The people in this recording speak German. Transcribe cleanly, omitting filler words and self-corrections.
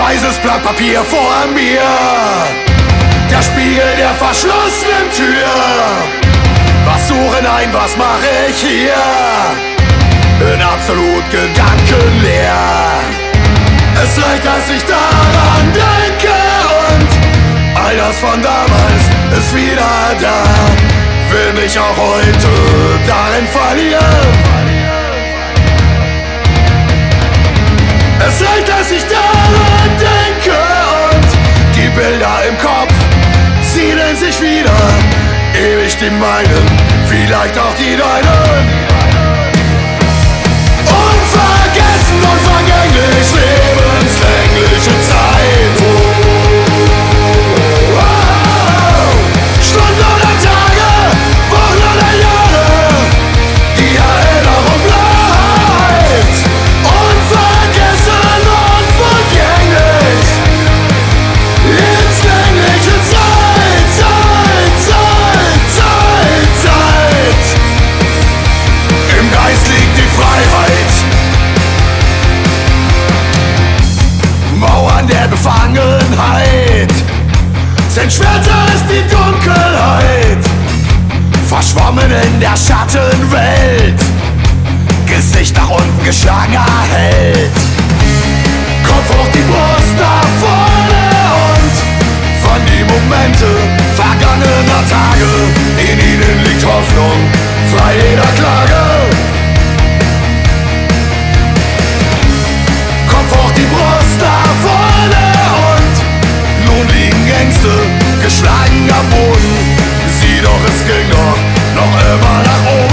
weißes Blatt Papier vor mir, der Spiegel der verschlossenen Tür. Was suche, nein, was mache ich hier? Bin absolut gedankenleer. Es reicht, dass ich daran denke und all das von damals ist wieder da. Will mich auch heute darin verlieren. Es reicht, dass ich daran denke und die Bilder im Kopf siedeln sich wieder. Ewig die meinen, vielleicht auch die deinen. Unvergessen, unvergänglich, lebenslängliche Zeit. Stunden oder Tage, Wochen oder Jahre, die Erinnerung bleibt. Unvergessen, unvergänglich, lebenslängliche Zeit, Zeit. Im Geist liegt die Freiheit. Mauern der Befangenheit sind schwärzer als die Dunkelheit. Verschwommen in der Schattenwelt, Gesicht nach unten geschlagener Held. Kopf hoch, die Brust nach vorne und von die Momente vergangener Tage. In ihnen liegt Hoffnung, frei jeder Klage. Kopf hoch, die Brust nach vorne und nun liegen Ängste geschlagen am Boden. Sieh doch, es ging doch noch immer nach oben.